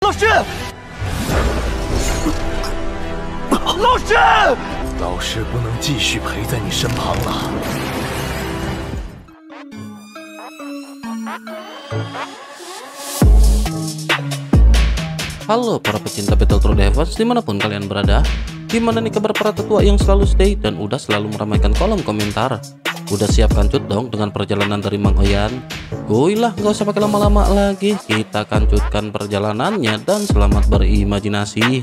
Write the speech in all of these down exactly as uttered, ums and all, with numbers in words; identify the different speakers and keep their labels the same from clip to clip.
Speaker 1: 老师，老师，
Speaker 2: 老师不能继续陪在你身旁了。
Speaker 3: Halo para pecinta Battletoad Defense dimanapun kalian berada. Gimana nih kabar para tetua yang selalu stay dan udah selalu meramaikan kolom komentar? Udah siap kancut dong dengan perjalanan dari Mang Oyan? Goilah, gak usah pakai lama-lama lagi, kita kancutkan perjalanannya dan selamat berimajinasi.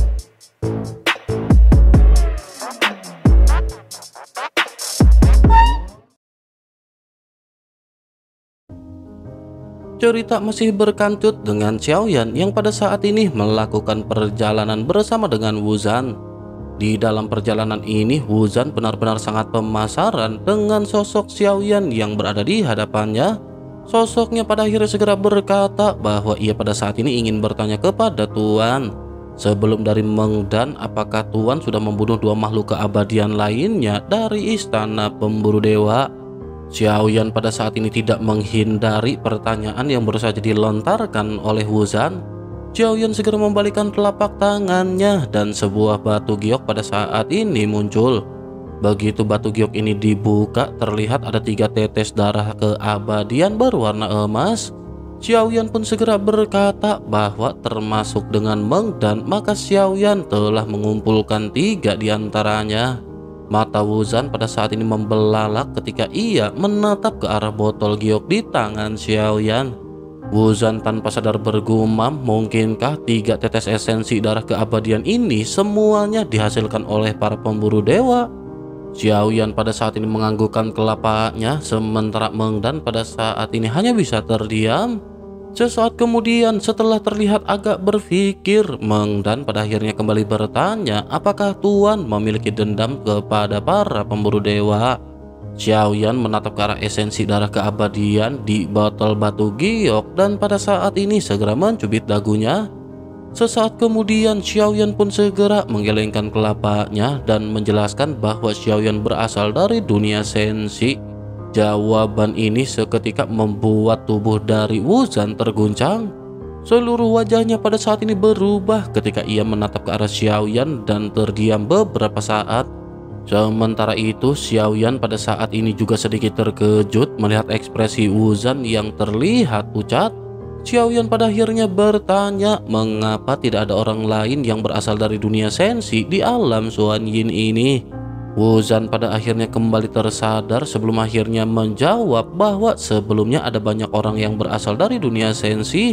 Speaker 3: Cerita masih berkancut dengan Xiaoyan yang pada saat ini melakukan perjalanan bersama dengan Wuzan. Di dalam perjalanan ini, Wuzan benar-benar sangat pemasaran dengan sosok Xiaoyan yang berada di hadapannya. Sosoknya pada akhirnya segera berkata bahwa ia pada saat ini ingin bertanya kepada Tuan. Sebelum dari Meng Dan, apakah Tuan sudah membunuh dua makhluk keabadian lainnya dari istana pemburu dewa? Xiaoyan pada saat ini tidak menghindari pertanyaan yang baru saja dilontarkan oleh Wuzan. Xiaoyan segera membalikkan telapak tangannya dan sebuah batu giok pada saat ini muncul. Begitu batu giok ini dibuka, terlihat ada tiga tetes darah keabadian berwarna emas. Xiaoyan pun segera berkata bahwa termasuk dengan Meng Dan, maka Xiaoyan telah mengumpulkan tiga diantaranya. Mata Wuzan pada saat ini membelalak ketika ia menatap ke arah botol giok di tangan Xiaoyan. Wuzan tanpa sadar bergumam, mungkinkah tiga tetes esensi darah keabadian ini semuanya dihasilkan oleh para pemburu dewa? Xiaoyan pada saat ini menganggukkan kelapanya, sementara Meng Dan pada saat ini hanya bisa terdiam. Sesaat kemudian setelah terlihat agak berpikir, Meng Dan pada akhirnya kembali bertanya apakah Tuan memiliki dendam kepada para pemburu dewa. Xiaoyan menatap ke arah esensi darah keabadian di botol batu giok dan pada saat ini segera mencubit dagunya. Sesaat kemudian Xiaoyan pun segera menggelengkan kelapanya dan menjelaskan bahwa Xiaoyan berasal dari dunia sensi. Jawaban ini seketika membuat tubuh dari Wuzan terguncang. Seluruh wajahnya pada saat ini berubah ketika ia menatap ke arah Xiaoyan dan terdiam beberapa saat. Sementara itu Xiaoyan pada saat ini juga sedikit terkejut melihat ekspresi Wuzan yang terlihat pucat. Xiaoyan pada akhirnya bertanya mengapa tidak ada orang lain yang berasal dari dunia sensi di alam Xuan Yin ini. Wuzan pada akhirnya kembali tersadar sebelum akhirnya menjawab bahwa sebelumnya ada banyak orang yang berasal dari dunia sensi.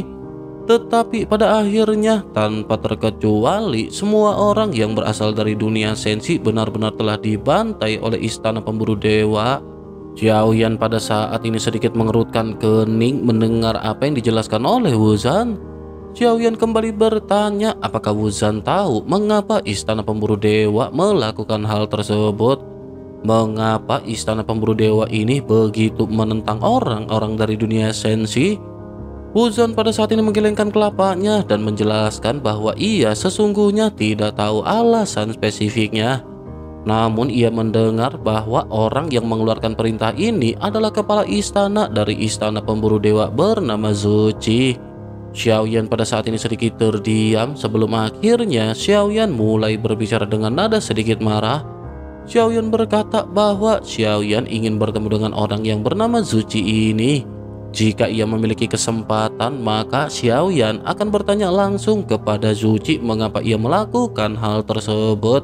Speaker 3: Tetapi pada akhirnya tanpa terkecuali semua orang yang berasal dari dunia sensi benar-benar telah dibantai oleh istana pemburu dewa. Xiaoyan pada saat ini sedikit mengerutkan kening mendengar apa yang dijelaskan oleh Wuzan. Xiaoyan kembali bertanya apakah Wuzan tahu mengapa istana pemburu dewa melakukan hal tersebut. Mengapa istana pemburu dewa ini begitu menentang orang-orang dari dunia sensi? Wuzan pada saat ini menggelengkan kelapanya dan menjelaskan bahwa ia sesungguhnya tidak tahu alasan spesifiknya. Namun ia mendengar bahwa orang yang mengeluarkan perintah ini adalah kepala istana dari istana pemburu dewa bernama Zuchi. Xiaoyan pada saat ini sedikit terdiam sebelum akhirnya Xiaoyan mulai berbicara dengan nada sedikit marah. Xiaoyan berkata bahwa Xiaoyan ingin bertemu dengan orang yang bernama Zuchi ini. Jika ia memiliki kesempatan, maka Xiaoyan akan bertanya langsung kepada Zuchi mengapa ia melakukan hal tersebut.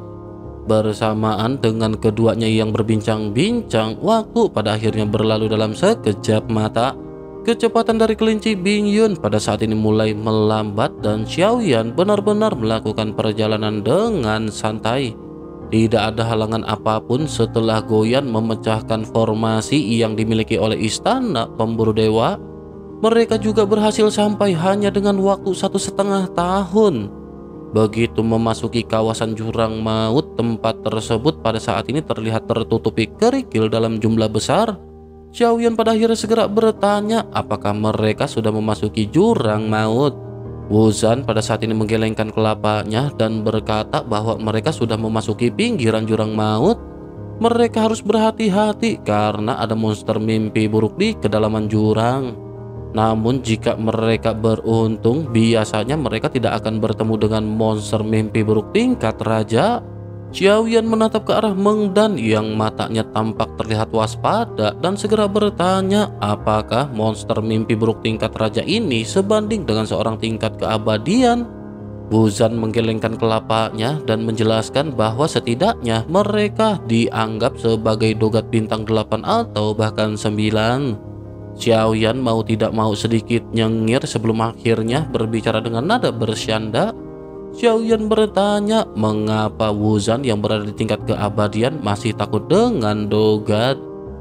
Speaker 3: Bersamaan dengan keduanya yang berbincang-bincang, waktu pada akhirnya berlalu dalam sekejap mata. Kecepatan dari kelinci Bingyun pada saat ini mulai melambat dan Xiaoyan benar-benar melakukan perjalanan dengan santai. Tidak ada halangan apapun setelah Goyan memecahkan formasi yang dimiliki oleh istana pemburu dewa. Mereka juga berhasil sampai hanya dengan waktu satu setengah tahun. Begitu memasuki kawasan jurang maut, tempat tersebut pada saat ini terlihat tertutupi kerikil dalam jumlah besar. Xiaoyan pada akhirnya segera bertanya apakah mereka sudah memasuki jurang maut. Wuzan pada saat ini menggelengkan kelapanya dan berkata bahwa mereka sudah memasuki pinggiran jurang maut. Mereka harus berhati-hati karena ada monster mimpi buruk di kedalaman jurang. Namun jika mereka beruntung, biasanya mereka tidak akan bertemu dengan monster mimpi buruk tingkat raja. Xiaoyan menatap ke arah Meng Dan yang matanya tampak terlihat waspada dan segera bertanya apakah monster mimpi buruk tingkat raja ini sebanding dengan seorang tingkat keabadian. Wuzan menggelengkan kelapanya dan menjelaskan bahwa setidaknya mereka dianggap sebagai dogat bintang delapan atau bahkan sembilan. Xiaoyan mau tidak mau sedikit nyengir sebelum akhirnya berbicara dengan nada bersyanda. Xiaoyan bertanya mengapa Wuzan yang berada di tingkat keabadian masih takut dengan dogat.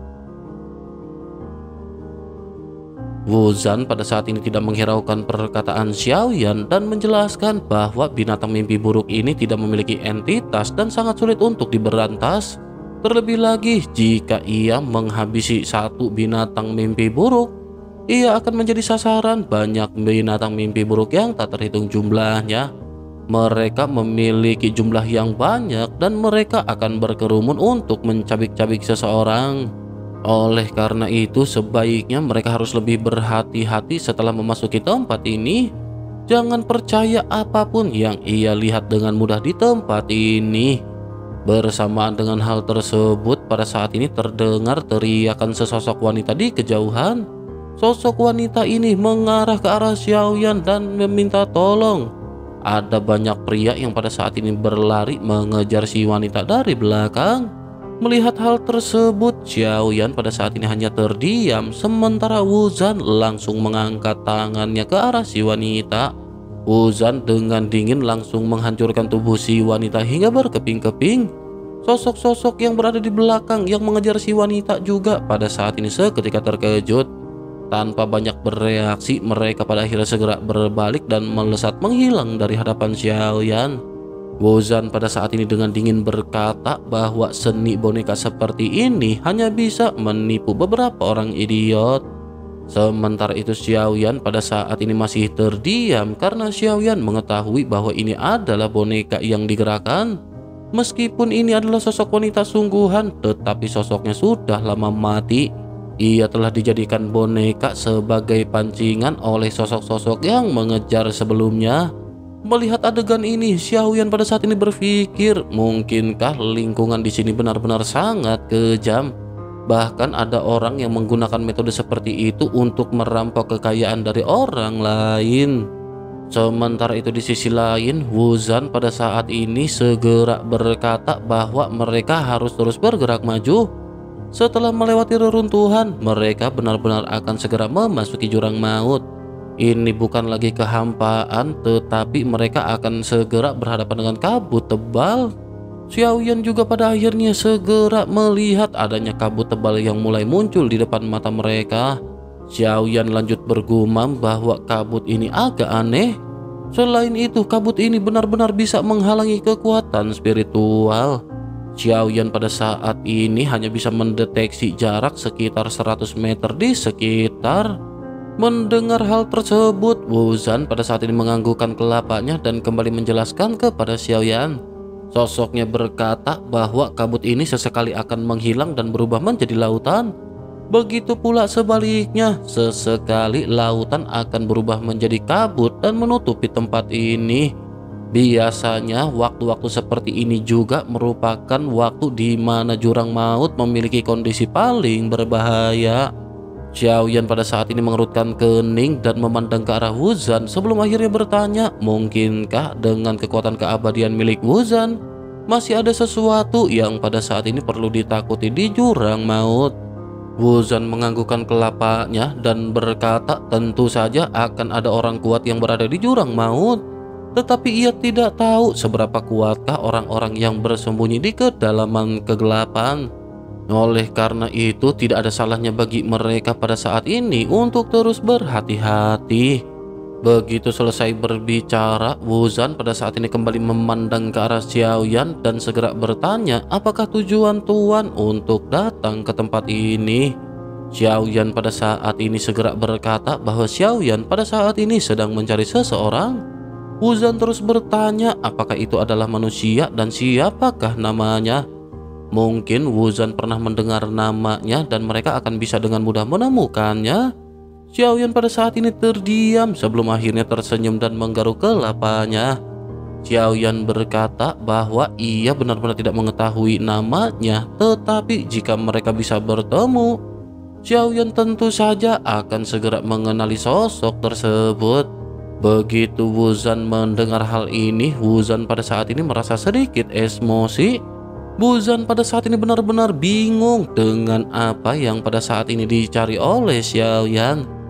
Speaker 3: Wuzan pada saat ini tidak menghiraukan perkataan Xiaoyan dan menjelaskan bahwa binatang mimpi buruk ini tidak memiliki entitas dan sangat sulit untuk diberantas. Terlebih lagi jika ia menghabisi satu binatang mimpi buruk, ia akan menjadi sasaran banyak binatang mimpi buruk yang tak terhitung jumlahnya. Mereka memiliki jumlah yang banyak dan mereka akan berkerumun untuk mencabik-cabik seseorang. Oleh karena itu sebaiknya mereka harus lebih berhati-hati setelah memasuki tempat ini. Jangan percaya apapun yang ia lihat dengan mudah di tempat ini. Bersamaan dengan hal tersebut, pada saat ini terdengar teriakan sesosok wanita di kejauhan. Sosok wanita ini mengarah ke arah Xiaoyan dan meminta tolong. Ada banyak pria yang pada saat ini berlari mengejar si wanita dari belakang. Melihat hal tersebut, Xiaoyan pada saat ini hanya terdiam, sementara Wuzan langsung mengangkat tangannya ke arah si wanita. Wuzan dengan dingin langsung menghancurkan tubuh si wanita hingga berkeping-keping. Sosok-sosok yang berada di belakang yang mengejar si wanita juga pada saat ini seketika terkejut. Tanpa banyak bereaksi, mereka pada akhirnya segera berbalik dan melesat menghilang dari hadapan Xiaoyan. Wuzan pada saat ini dengan dingin berkata bahwa seni boneka seperti ini hanya bisa menipu beberapa orang idiot. Sementara itu Xiaoyan pada saat ini masih terdiam karena Xiaoyan mengetahui bahwa ini adalah boneka yang digerakkan. Meskipun ini adalah sosok wanita sungguhan, tetapi sosoknya sudah lama mati. Ia telah dijadikan boneka sebagai pancingan oleh sosok-sosok yang mengejar sebelumnya. Melihat adegan ini, Xiaoyan pada saat ini berpikir, mungkinkah lingkungan di sini benar-benar sangat kejam? Bahkan ada orang yang menggunakan metode seperti itu untuk merampok kekayaan dari orang lain. Sementara itu di sisi lain, Wuzan pada saat ini segera berkata bahwa mereka harus terus bergerak maju. Setelah melewati reruntuhan, mereka benar-benar akan segera memasuki jurang maut. Ini bukan lagi kehampaan, tetapi mereka akan segera berhadapan dengan kabut tebal. Xiaoyan juga pada akhirnya segera melihat adanya kabut tebal yang mulai muncul di depan mata mereka. Xiaoyan lanjut bergumam bahwa kabut ini agak aneh. Selain itu, kabut ini benar-benar bisa menghalangi kekuatan spiritual. Xiaoyan pada saat ini hanya bisa mendeteksi jarak sekitar seratus meter di sekitar. Mendengar hal tersebut, Wuzan pada saat ini menganggukkan kelapanya dan kembali menjelaskan kepada Xiaoyan. Sosoknya berkata bahwa kabut ini sesekali akan menghilang dan berubah menjadi lautan. Begitu pula sebaliknya, sesekali lautan akan berubah menjadi kabut dan menutupi tempat ini. Biasanya waktu-waktu seperti ini juga merupakan waktu di mana jurang maut memiliki kondisi paling berbahaya. Xiaoyan pada saat ini mengerutkan kening dan memandang ke arah Wuzan sebelum akhirnya bertanya, mungkinkah dengan kekuatan keabadian milik Wuzan masih ada sesuatu yang pada saat ini perlu ditakuti di jurang maut? Wuzan menganggukkan kelapanya dan berkata tentu saja akan ada orang kuat yang berada di jurang maut. Tetapi ia tidak tahu seberapa kuatkah orang-orang yang bersembunyi di kedalaman kegelapan. Oleh karena itu tidak ada salahnya bagi mereka pada saat ini untuk terus berhati-hati. Begitu selesai berbicara, Wuzan pada saat ini kembali memandang ke arah Xiaoyan dan segera bertanya apakah tujuan Tuan untuk datang ke tempat ini. Xiaoyan pada saat ini segera berkata bahwa Xiaoyan pada saat ini sedang mencari seseorang. Wuzan terus bertanya apakah itu adalah manusia dan siapakah namanya. Mungkin Wuzan pernah mendengar namanya dan mereka akan bisa dengan mudah menemukannya. Xiaoyan pada saat ini terdiam sebelum akhirnya tersenyum dan menggaruk kelapanya. Xiaoyan berkata bahwa ia benar-benar tidak mengetahui namanya, tetapi jika mereka bisa bertemu, Xiaoyan tentu saja akan segera mengenali sosok tersebut. Begitu Wuzan mendengar hal ini, Wuzan pada saat ini merasa sedikit emosi. Wuzan pada saat ini benar-benar bingung dengan apa yang pada saat ini dicari oleh Xiaoyan.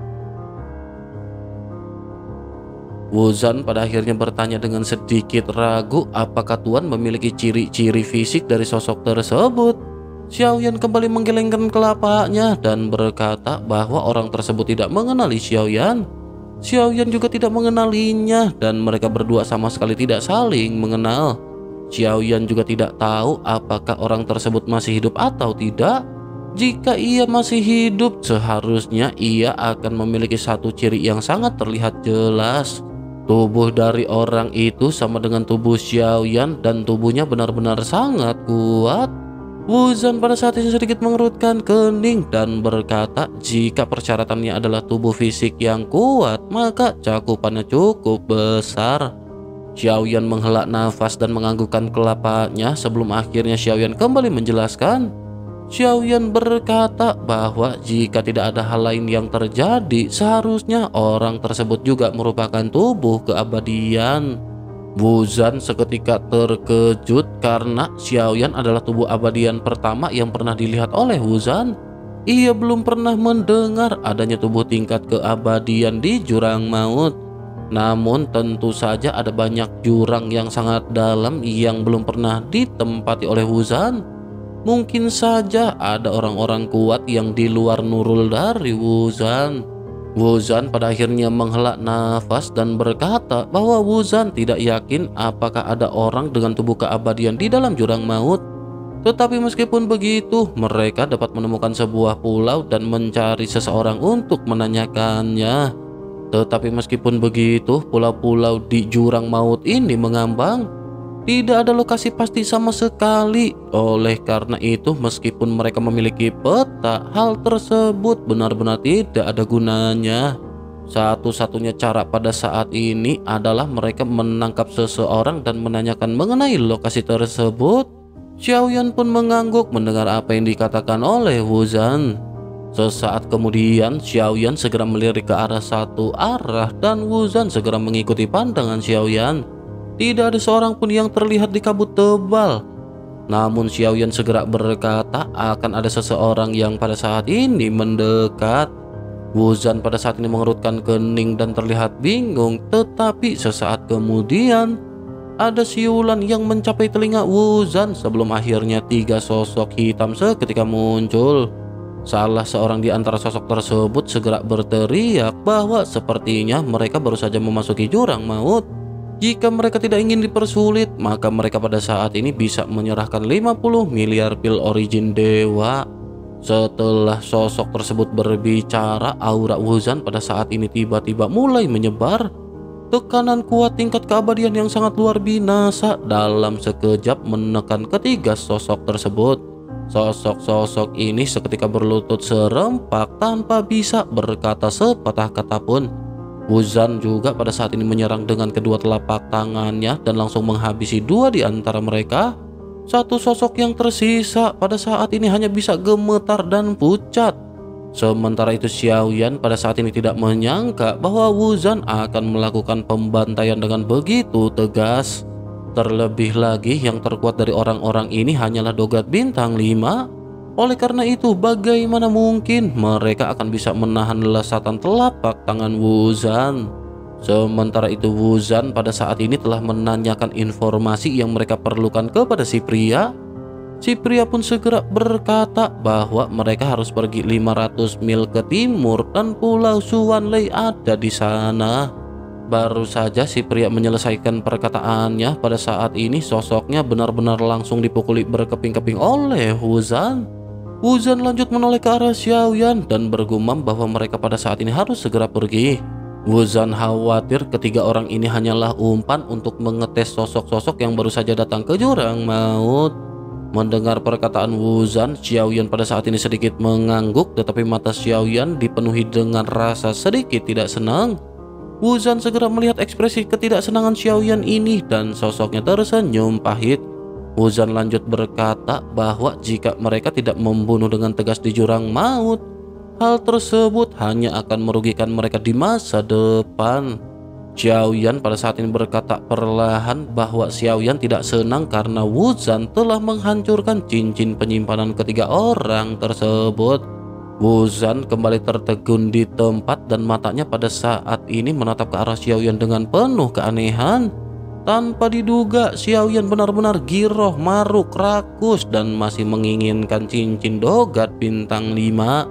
Speaker 3: Wuzan pada akhirnya bertanya dengan sedikit ragu apakah Tuan memiliki ciri-ciri fisik dari sosok tersebut. Xiaoyan kembali menggelengkan kelapanya dan berkata bahwa orang tersebut tidak mengenali Xiaoyan. Xiaoyan juga tidak mengenalinya dan mereka berdua sama sekali tidak saling mengenal. Xiaoyan juga tidak tahu apakah orang tersebut masih hidup atau tidak. Jika ia masih hidup, seharusnya ia akan memiliki satu ciri yang sangat terlihat jelas. Tubuh dari orang itu sama dengan tubuh Xiaoyan dan tubuhnya benar-benar sangat kuat. Wuzan pada saat ini sedikit mengerutkan kening dan berkata jika persyaratannya adalah tubuh fisik yang kuat, maka cakupannya cukup besar. Xiaoyan menghela nafas dan menganggukkan kelapanya sebelum akhirnya Xiaoyan kembali menjelaskan. Xiaoyan berkata bahwa jika tidak ada hal lain yang terjadi, seharusnya orang tersebut juga merupakan tubuh keabadian. Wuzan seketika terkejut karena Xiaoyan adalah tubuh abadian pertama yang pernah dilihat oleh Wuzan. Ia belum pernah mendengar adanya tubuh tingkat keabadian di jurang maut. Namun tentu saja ada banyak jurang yang sangat dalam yang belum pernah ditempati oleh Wuzan. Mungkin saja ada orang-orang kuat yang di luar nurul dari Wuzan. Wuzan pada akhirnya menghela nafas dan berkata bahwa Wuzan tidak yakin apakah ada orang dengan tubuh keabadian di dalam jurang maut. Tetapi meskipun begitu, mereka dapat menemukan sebuah pulau dan mencari seseorang untuk menanyakannya. Tetapi meskipun begitu, pulau-pulau di jurang maut ini mengambang. Tidak ada lokasi pasti sama sekali. Oleh karena itu, meskipun mereka memiliki peta, hal tersebut benar-benar tidak ada gunanya. Satu-satunya cara pada saat ini adalah mereka menangkap seseorang dan menanyakan mengenai lokasi tersebut. Xiaoyan pun mengangguk mendengar apa yang dikatakan oleh Wuzan. Sesaat kemudian, Xiaoyan segera melirik ke arah satu arah dan Wuzan segera mengikuti pandangan Xiaoyan. Tidak ada seorang pun yang terlihat di kabut tebal. Namun Xiaoyan segera berkata akan ada seseorang yang pada saat ini mendekat. Wuzan pada saat ini mengerutkan kening dan terlihat bingung. Tetapi sesaat kemudian ada siulan yang mencapai telinga Wuzan sebelum akhirnya tiga sosok hitam seketika muncul. Salah seorang di antara sosok tersebut segera berteriak bahwa sepertinya mereka baru saja memasuki jurang maut. Jika mereka tidak ingin dipersulit, maka mereka pada saat ini bisa menyerahkan lima puluh miliar pil origin dewa. Setelah sosok tersebut berbicara, aura Wuzan pada saat ini tiba-tiba mulai menyebar. Tekanan kuat tingkat keabadian yang sangat luar binasa dalam sekejap menekan ketiga sosok tersebut. Sosok-sosok ini seketika berlutut serempak tanpa bisa berkata sepatah kata pun. Wuzan juga pada saat ini menyerang dengan kedua telapak tangannya dan langsung menghabisi dua di antara mereka. Satu sosok yang tersisa pada saat ini hanya bisa gemetar dan pucat. Sementara itu Xiaoyan pada saat ini tidak menyangka bahwa Wuzan akan melakukan pembantaian dengan begitu tegas. Terlebih lagi yang terkuat dari orang-orang ini hanyalah Dogat Bintang lima. Oleh karena itu, bagaimana mungkin mereka akan bisa menahan lesatan telapak tangan Wuzan? Sementara itu Wuzan pada saat ini telah menanyakan informasi yang mereka perlukan kepada si pria. Si pria pun segera berkata bahwa mereka harus pergi lima ratus mil ke timur dan Pulau Suanlei ada di sana. Baru saja si pria menyelesaikan perkataannya, pada saat ini sosoknya benar-benar langsung dipukuli berkeping-keping oleh Wuzan. Wuzan lanjut menoleh ke arah Xiaoyan dan bergumam bahwa mereka pada saat ini harus segera pergi. Wuzan khawatir ketiga orang ini hanyalah umpan untuk mengetes sosok-sosok yang baru saja datang ke jurang maut. Mendengar perkataan Wuzan, Xiaoyan pada saat ini sedikit mengangguk, tetapi mata Xiaoyan dipenuhi dengan rasa sedikit tidak senang. Wuzan segera melihat ekspresi ketidaksenangan Xiaoyan ini dan sosoknya tersenyum pahit. Wuzan lanjut berkata bahwa jika mereka tidak membunuh dengan tegas di jurang maut, hal tersebut hanya akan merugikan mereka di masa depan. Xiaoyan pada saat ini berkata perlahan bahwa Xiaoyan tidak senang karena Wuzan telah menghancurkan cincin penyimpanan ketiga orang tersebut. Wuzan kembali tertegun di tempat dan matanya pada saat ini menatap ke arah Xiaoyan dengan penuh keanehan. Tanpa diduga, Xiaoyan benar-benar giroh, maruk, rakus dan masih menginginkan cincin dogat bintang lima.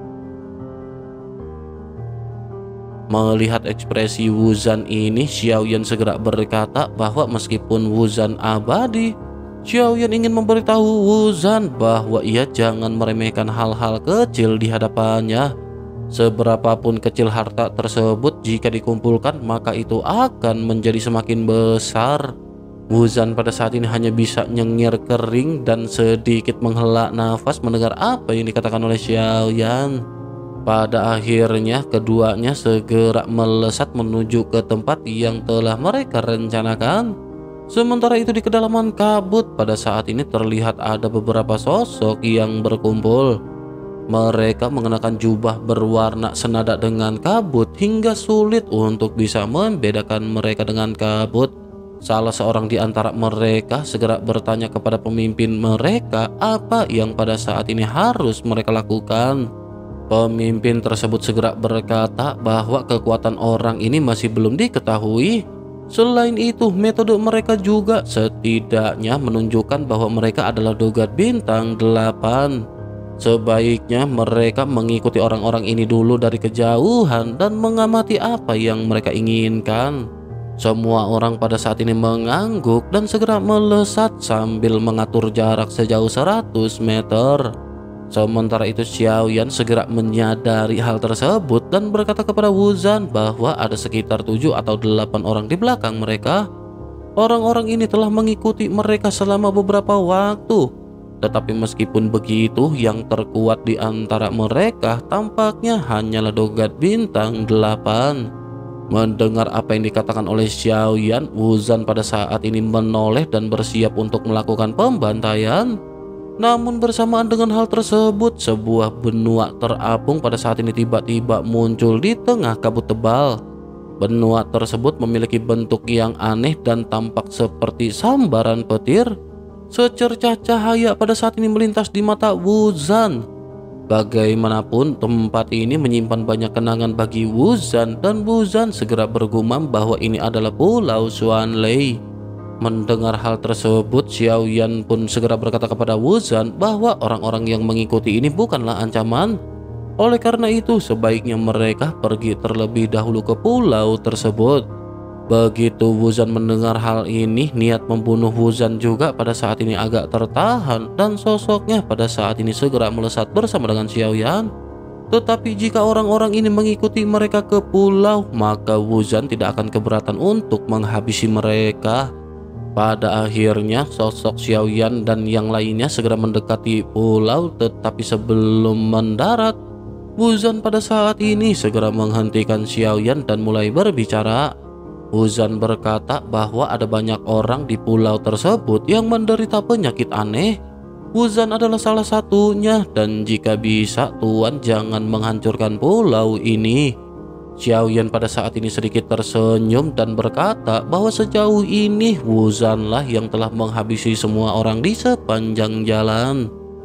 Speaker 3: Melihat ekspresi Wuzan ini, Xiaoyan segera berkata bahwa meskipun Wuzan abadi, Xiaoyan ingin memberitahu Wuzan bahwa ia jangan meremehkan hal-hal kecil di hadapannya. Seberapapun kecil harta tersebut, jika dikumpulkan maka itu akan menjadi semakin besar. Wuzan pada saat ini hanya bisa nyengir kering dan sedikit menghela nafas mendengar apa yang dikatakan oleh Xiaoyan. Pada akhirnya keduanya segera melesat menuju ke tempat yang telah mereka rencanakan. Sementara itu di kedalaman kabut pada saat ini terlihat ada beberapa sosok yang berkumpul. Mereka mengenakan jubah berwarna senada dengan kabut hingga sulit untuk bisa membedakan mereka dengan kabut. Salah seorang di antara mereka segera bertanya kepada pemimpin mereka apa yang pada saat ini harus mereka lakukan. Pemimpin tersebut segera berkata bahwa kekuatan orang ini masih belum diketahui. Selain itu, metode mereka juga setidaknya menunjukkan bahwa mereka adalah dogat bintang delapan. Sebaiknya mereka mengikuti orang-orang ini dulu dari kejauhan dan mengamati apa yang mereka inginkan. Semua orang pada saat ini mengangguk dan segera melesat sambil mengatur jarak sejauh seratus meter. Sementara itu Xiaoyan segera menyadari hal tersebut dan berkata kepada Wuzan bahwa ada sekitar tujuh atau delapan orang di belakang mereka. Orang-orang ini telah mengikuti mereka selama beberapa waktu. Tetapi meskipun begitu, yang terkuat di antara mereka tampaknya hanyalah dogat bintang delapan. Mendengar apa yang dikatakan oleh Xiaoyan, Wuzan pada saat ini menoleh dan bersiap untuk melakukan pembantaian. Namun bersamaan dengan hal tersebut, sebuah benua terapung pada saat ini tiba-tiba muncul di tengah kabut tebal. Benua tersebut memiliki bentuk yang aneh dan tampak seperti sambaran petir. Secercah cahaya pada saat ini melintas di mata Wuzan. Bagaimanapun, tempat ini menyimpan banyak kenangan bagi Wuzan dan Wuzan segera bergumam bahwa ini adalah Pulau Xuanlei. Mendengar hal tersebut, Xiaoyan pun segera berkata kepada Wuzan bahwa orang-orang yang mengikuti ini bukanlah ancaman. Oleh karena itu, sebaiknya mereka pergi terlebih dahulu ke pulau tersebut. Begitu Wuzan mendengar hal ini, niat membunuh Wuzan juga pada saat ini agak tertahan dan sosoknya pada saat ini segera melesat bersama dengan Xiaoyan. Tetapi jika orang-orang ini mengikuti mereka ke pulau, maka Wuzan tidak akan keberatan untuk menghabisi mereka. Pada akhirnya sosok Xiaoyan dan yang lainnya segera mendekati pulau, tetapi sebelum mendarat, Wuzan pada saat ini segera menghentikan Xiaoyan dan mulai berbicara. Wuzan berkata bahwa ada banyak orang di pulau tersebut yang menderita penyakit aneh. Wuzan adalah salah satunya, dan jika bisa Tuan jangan menghancurkan pulau ini. Xiaoyan pada saat ini sedikit tersenyum dan berkata bahwa sejauh ini Wuzanlah yang telah menghabisi semua orang di sepanjang jalan.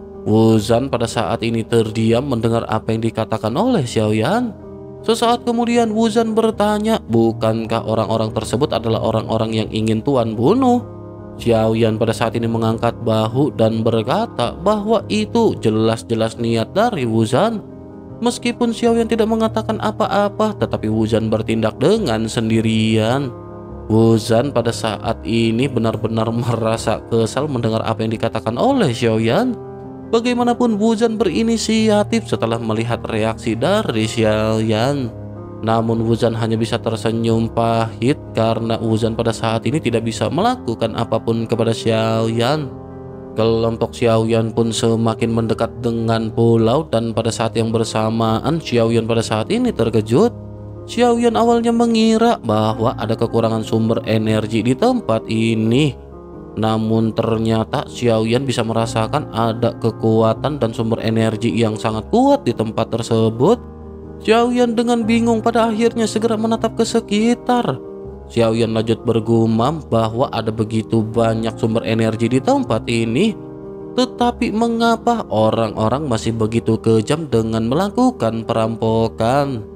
Speaker 3: Wuzan pada saat ini terdiam mendengar apa yang dikatakan oleh Xiaoyan. Sesaat kemudian Wuzan bertanya, bukankah orang-orang tersebut adalah orang-orang yang ingin Tuan bunuh? Xiaoyan pada saat ini mengangkat bahu dan berkata bahwa itu jelas-jelas niat dari Wuzan. Meskipun Xiaoyan tidak mengatakan apa-apa, tetapi Wuzan bertindak dengan sendirian. Wuzan pada saat ini benar-benar merasa kesal mendengar apa yang dikatakan oleh Xiaoyan. Bagaimanapun Wuzan berinisiatif setelah melihat reaksi dari Xiaoyan. Namun Wuzan hanya bisa tersenyum pahit karena Wuzan pada saat ini tidak bisa melakukan apapun kepada Xiaoyan. Kelompok Xiaoyan pun semakin mendekat dengan pulau dan pada saat yang bersamaan Xiaoyan pada saat ini terkejut. Xiaoyan awalnya mengira bahwa ada kekurangan sumber energi di tempat ini. Namun ternyata Xiaoyan bisa merasakan ada kekuatan dan sumber energi yang sangat kuat di tempat tersebut. Xiaoyan dengan bingung pada akhirnya segera menatap ke sekitar. Xiaoyan lanjut bergumam bahwa ada begitu banyak sumber energi di tempat ini. Tetapi mengapa orang-orang masih begitu kejam dengan melakukan perampokan?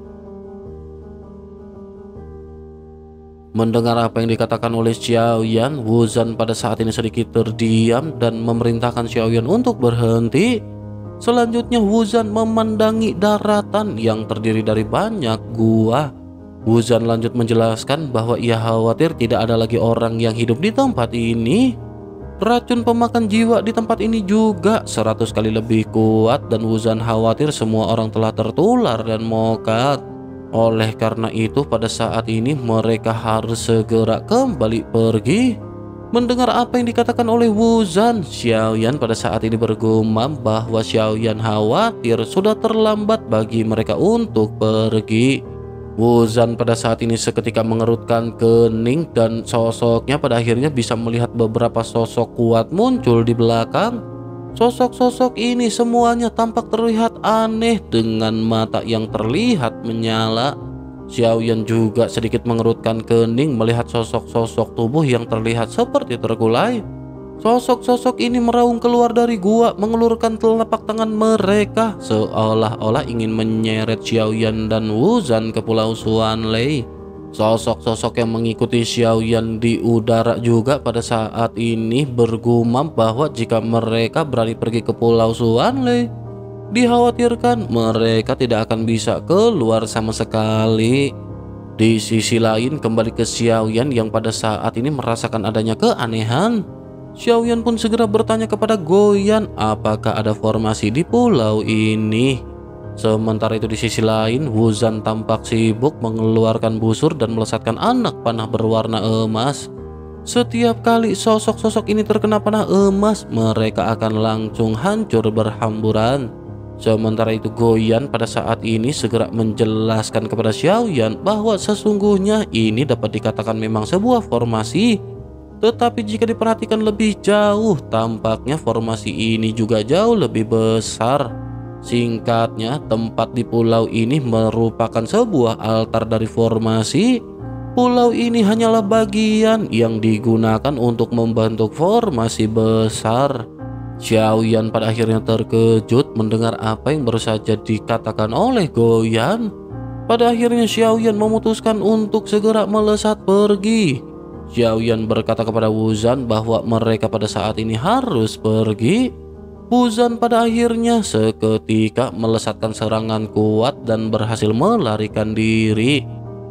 Speaker 3: Mendengar apa yang dikatakan oleh Xiaoyan, Wuzhan pada saat ini sedikit terdiam dan memerintahkan Xiaoyan untuk berhenti. Selanjutnya Wuzhan memandangi daratan yang terdiri dari banyak gua. Wuzhan lanjut menjelaskan bahwa ia khawatir tidak ada lagi orang yang hidup di tempat ini. Racun pemakan jiwa di tempat ini juga seratus kali lebih kuat dan Wuzhan khawatir semua orang telah tertular dan mokat. Oleh karena itu pada saat ini mereka harus segera kembali pergi. Mendengar apa yang dikatakan oleh Wuzhan, Xiaoyan pada saat ini bergumam bahwa Xiaoyan khawatir sudah terlambat bagi mereka untuk pergi. Wuzhan pada saat ini seketika mengerutkan kening dan sosoknya pada akhirnya bisa melihat beberapa sosok kuat muncul di belakang. Sosok-sosok ini semuanya tampak terlihat aneh dengan mata yang terlihat menyala. Xiaoyan juga sedikit mengerutkan kening melihat sosok-sosok tubuh yang terlihat seperti terkulai. Sosok-sosok ini meraung keluar dari gua mengelurkan telapak tangan mereka seolah-olah ingin menyeret Xiaoyan dan Wuzhan ke Pulau Xuanlei. Sosok-sosok yang mengikuti Xiaoyan di udara juga pada saat ini bergumam bahwa jika mereka berani pergi ke Pulau Xuanlei, dikhawatirkan mereka tidak akan bisa keluar sama sekali. Di sisi lain kembali ke Xiaoyan yang pada saat ini merasakan adanya keanehan. Xiaoyan pun segera bertanya kepada Goyan apakah ada formasi di pulau ini. Sementara itu di sisi lain Wuzhan tampak sibuk mengeluarkan busur dan melesatkan anak panah berwarna emas. Setiap kali sosok-sosok ini terkena panah emas mereka akan langsung hancur berhamburan. Sementara itu Goyan pada saat ini segera menjelaskan kepada Xiaoyan bahwa sesungguhnya ini dapat dikatakan memang sebuah formasi. Tetapi jika diperhatikan lebih jauh, tampaknya formasi ini juga jauh lebih besar. Singkatnya, tempat di pulau ini merupakan sebuah altar dari formasi. Pulau ini hanyalah bagian yang digunakan untuk membentuk formasi besar. Xiaoyan pada akhirnya terkejut mendengar apa yang baru saja dikatakan oleh Goyan. Pada akhirnya Xiaoyan memutuskan untuk segera melesat pergi. Xiaoyan berkata kepada Wuzhan bahwa mereka pada saat ini harus pergi. Wuzhan pada akhirnya seketika melesatkan serangan kuat dan berhasil melarikan diri.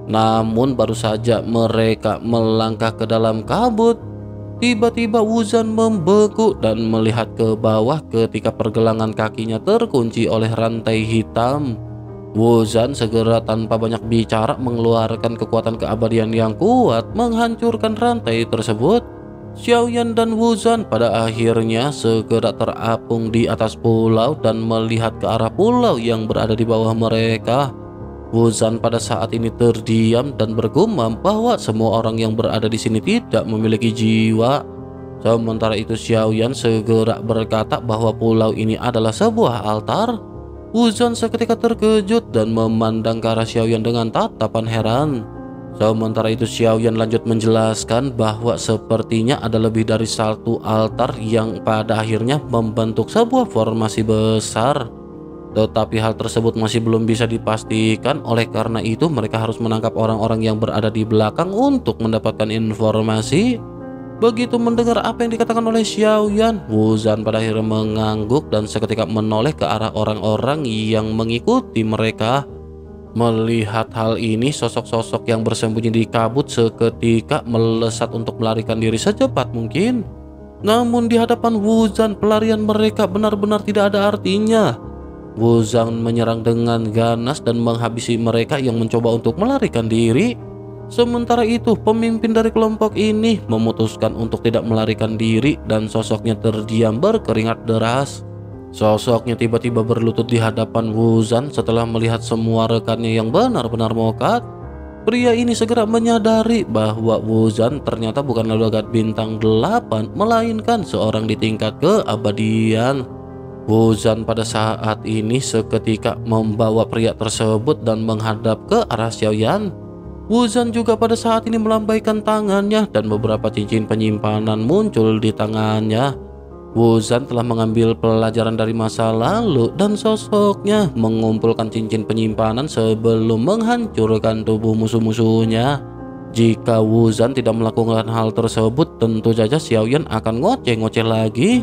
Speaker 3: Namun baru saja mereka melangkah ke dalam kabut, tiba-tiba Wuzhan membeku dan melihat ke bawah ketika pergelangan kakinya terkunci oleh rantai hitam. Wuzhan segera tanpa banyak bicara mengeluarkan kekuatan keabadian yang kuat menghancurkan rantai tersebut. Xiaoyan dan Wuzhan pada akhirnya segera terapung di atas pulau dan melihat ke arah pulau yang berada di bawah mereka. Wuzhan pada saat ini terdiam dan bergumam bahwa semua orang yang berada di sini tidak memiliki jiwa. Sementara itu Xiaoyan segera berkata bahwa pulau ini adalah sebuah altar. Wuzhan seketika terkejut dan memandang ke arah Xiaoyan dengan tatapan heran. Sementara itu Xiaoyan lanjut menjelaskan bahwa sepertinya ada lebih dari satu altar yang pada akhirnya membentuk sebuah formasi besar. Tetapi hal tersebut masih belum bisa dipastikan, oleh karena itu mereka harus menangkap orang-orang yang berada di belakang untuk mendapatkan informasi. Begitu mendengar apa yang dikatakan oleh Xiaoyan, Wuzhan pada akhirnya mengangguk dan seketika menoleh ke arah orang-orang yang mengikuti mereka. Melihat hal ini, sosok-sosok yang bersembunyi di kabut seketika melesat untuk melarikan diri secepat mungkin. Namun di hadapan Wuzhan, pelarian mereka benar-benar tidak ada artinya. Wuzhan menyerang dengan ganas dan menghabisi mereka yang mencoba untuk melarikan diri. Sementara itu, pemimpin dari kelompok ini memutuskan untuk tidak melarikan diri dan sosoknya terdiam berkeringat deras. Sosoknya tiba-tiba berlutut di hadapan Wuzan setelah melihat semua rekannya yang benar-benar mokat. Pria ini segera menyadari bahwa Wuzan ternyata bukanlah logat bintang delapan, melainkan seorang di tingkat keabadian. Wuzan pada saat ini seketika membawa pria tersebut dan menghadap ke arah Xiaoyan. Wuzan juga pada saat ini melambaikan tangannya dan beberapa cincin penyimpanan muncul di tangannya. Wuzan telah mengambil pelajaran dari masa lalu dan sosoknya mengumpulkan cincin penyimpanan sebelum menghancurkan tubuh musuh-musuhnya. Jika Wuzan tidak melakukan hal tersebut, tentu saja Xiaoyan akan ngoceh-ngoceh lagi.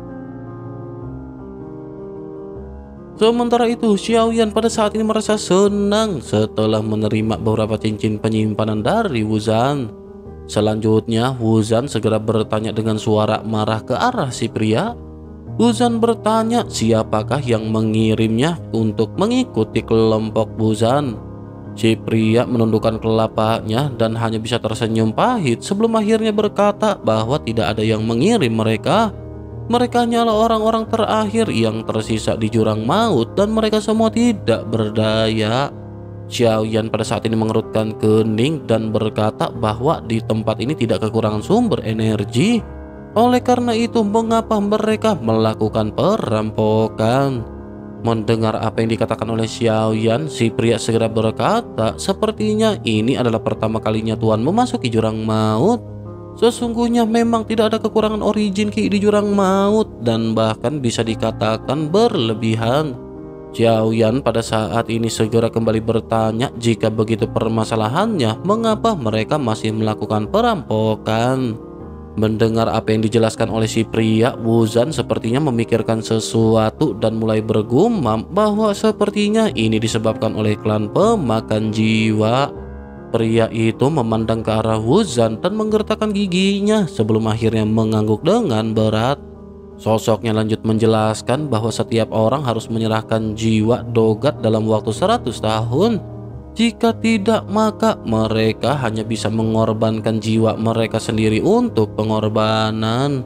Speaker 3: Sementara itu, Xiaoyan pada saat ini merasa senang setelah menerima beberapa cincin penyimpanan dari Wuzan. Selanjutnya, Wuzan segera bertanya dengan suara marah ke arah si pria. Wuzan bertanya siapakah yang mengirimnya untuk mengikuti kelompok Wuzan. Si pria menundukkan kelapanya dan hanya bisa tersenyum pahit sebelum akhirnya berkata bahwa tidak ada yang mengirim mereka. Mereka hanyalah orang-orang terakhir yang tersisa di jurang maut dan mereka semua tidak berdaya. Xiaoyan pada saat ini mengerutkan kening dan berkata bahwa di tempat ini tidak kekurangan sumber energi. Oleh karena itu, mengapa mereka melakukan perampokan? Mendengar apa yang dikatakan oleh Xiaoyan, si pria segera berkata, sepertinya ini adalah pertama kalinya Tuan memasuki jurang maut. Sesungguhnya memang tidak ada kekurangan origin ki di jurang maut dan bahkan bisa dikatakan berlebihan. Xiaoyan pada saat ini segera kembali bertanya jika begitu permasalahannya, mengapa mereka masih melakukan perampokan. Mendengar apa yang dijelaskan oleh si pria, Wuzan sepertinya memikirkan sesuatu dan mulai bergumam bahwa sepertinya ini disebabkan oleh klan pemakan jiwa. Pria itu memandang ke arah Wuzan dan menggertakkan giginya sebelum akhirnya mengangguk dengan berat. Sosoknya lanjut menjelaskan bahwa setiap orang harus menyerahkan jiwa dogat dalam waktu seratus tahun. Jika tidak, maka mereka hanya bisa mengorbankan jiwa mereka sendiri untuk pengorbanan.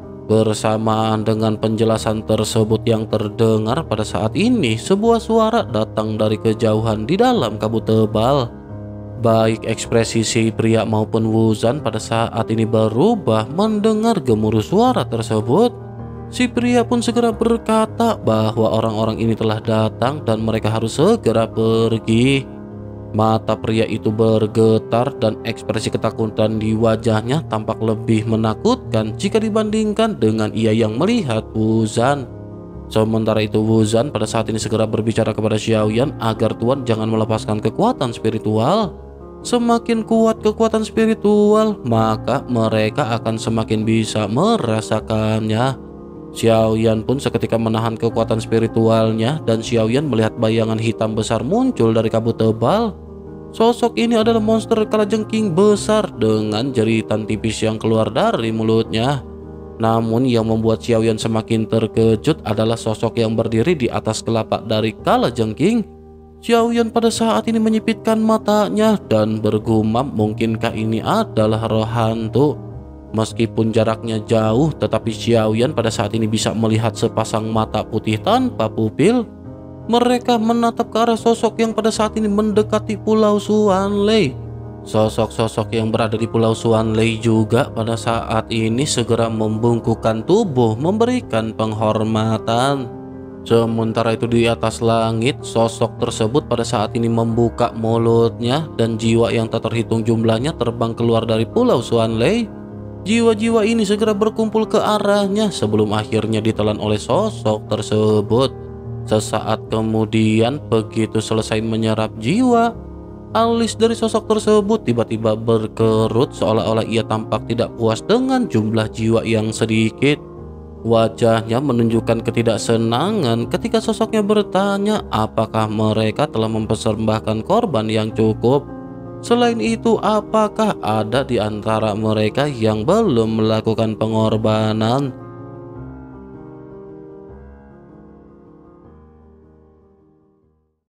Speaker 3: Bersamaan dengan penjelasan tersebut yang terdengar pada saat ini, sebuah suara datang dari kejauhan di dalam kabut tebal. Baik ekspresi si pria maupun Wuzan pada saat ini berubah mendengar gemuruh suara tersebut. Si pria pun segera berkata bahwa orang-orang ini telah datang dan mereka harus segera pergi. Mata pria itu bergetar dan ekspresi ketakutan di wajahnya tampak lebih menakutkan jika dibandingkan dengan ia yang melihat Wuzan. Sementara itu, Wuzan pada saat ini segera berbicara kepada Xiaoyan agar Tuan jangan melepaskan kekuatan spiritual. Semakin kuat kekuatan spiritual, maka mereka akan semakin bisa merasakannya. Xiaoyan pun seketika menahan kekuatan spiritualnya dan Xiaoyan melihat bayangan hitam besar muncul dari kabut tebal. Sosok ini adalah monster kalajengking besar dengan jeritan tipis yang keluar dari mulutnya. Namun yang membuat Xiaoyan semakin terkejut adalah sosok yang berdiri di atas kelapak dari kalajengking. Xiaoyan pada saat ini menyipitkan matanya dan bergumam, mungkinkah ini adalah roh hantu? Meskipun jaraknya jauh, tetapi Xiaoyan pada saat ini bisa melihat sepasang mata putih tanpa pupil. Mereka menatap ke arah sosok yang pada saat ini mendekati Pulau Xuanlei. Sosok-sosok yang berada di Pulau Xuanlei juga pada saat ini segera membungkukkan tubuh memberikan penghormatan. Sementara itu di atas langit, sosok tersebut pada saat ini membuka mulutnya dan jiwa yang tak terhitung jumlahnya terbang keluar dari Pulau Xuanlei. Jiwa-jiwa ini segera berkumpul ke arahnya sebelum akhirnya ditelan oleh sosok tersebut. Sesaat kemudian, begitu selesai menyerap jiwa, alis dari sosok tersebut tiba-tiba berkerut seolah-olah ia tampak tidak puas dengan jumlah jiwa yang sedikit. Wajahnya menunjukkan ketidaksenangan ketika sosoknya bertanya apakah mereka telah mempersembahkan korban yang cukup. Selain itu, apakah ada di antara mereka yang belum melakukan pengorbanan?